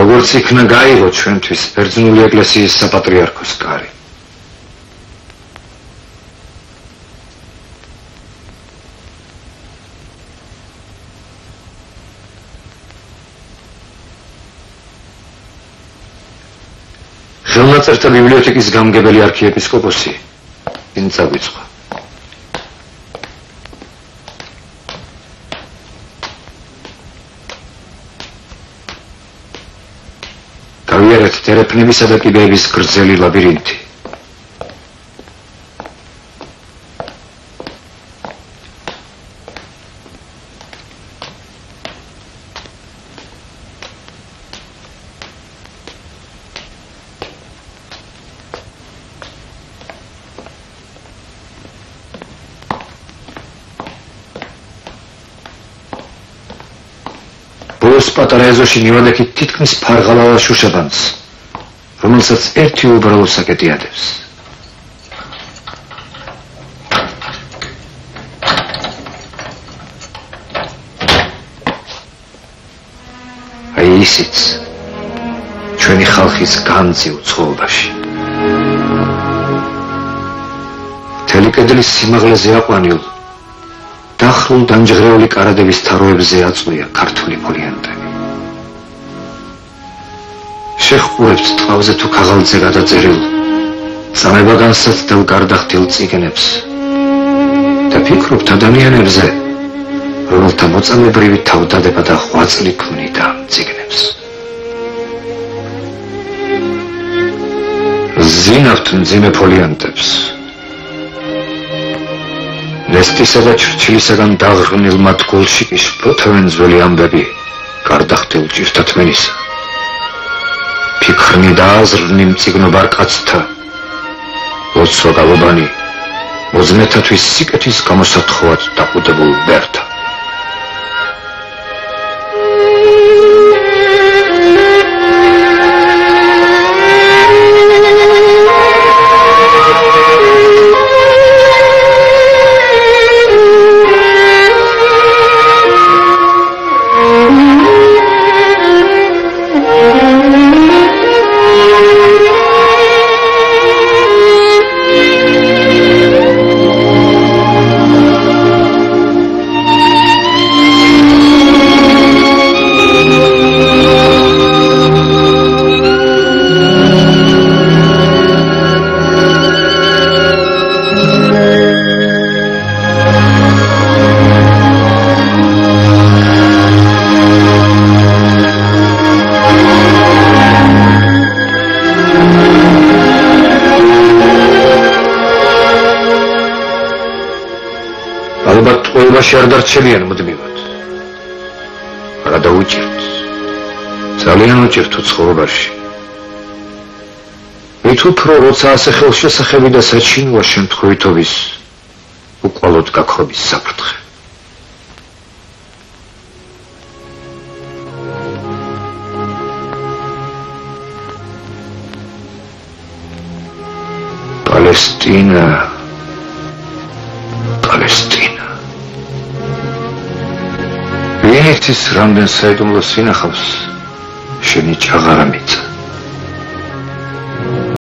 როგორც იქნა გაიღო ჩვენთვის ბერძნული ეკლესიის საპატრიარქოს კარი. ხელნაწერთა ბიბლიოთეკის გამგებელი არქიეპისკოპოსი წინ წაგვიწყო. გავიარეთ თერეფნებისა და კიბეების გრძელი ლაბირინთი. პატარა ეზოში ნივადექით თითქმის ფარღალა შუშაბანს, რომელსაც ერთი უბრალო საკეტი ადევს. აი ისიც ჩვენი ხალხის განძი უცხოობაში. მთელი კედლის სიმაღლეზე აყვანილ დახრულ დამჯღრეული კარადების თაროებზე აწყვია ქართული ფოლიანტები. შეხურებთ ტყავზე თუ ქაღალდზე გადაწერილ წამებაგანსაცდელ გარდახდილ წიგნებს და ფიქრობთ ადამიანებზე, რომელთა მოწამებრივი თავდადება და ღვაწლი ქმნიდა ამ წიგნებს. ზინავთ მძიმე ფოლიანტებს. ნესტისა და ჩრჩილისაგან დაღრმილ მათ გულში კი შფოთავენ ძველი ამბები გარდახდილ ჭირთათმენისა. ფიქრნი და აზრნი მწიგნობარ კაცთა, ლოცვა გალობანი, მოძმეთათვის სიკეთის გამოსათხოვად დაყუდებულ ბერთა. არ დარჩებიან მუდმივად. რა დაუჭირთ? ძალიან უჭირთ ცხოვრებაში. მით უფრო როცა ასე ხელშესახები და საჩინოა შემთხვევითობის უკვალოდ გაქრობის საფრთხე. პალესტინა, პალესტინა. ვინეთის რამდენ საიდუმლო სინახავს შენი ჭაღარა მიწა.